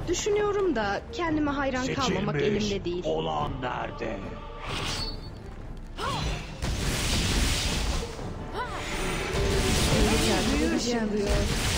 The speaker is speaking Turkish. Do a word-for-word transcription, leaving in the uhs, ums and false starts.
Düşünüyorum da kendime hayran kalmamak elimde değil. Olan nerede? Büyük diyor.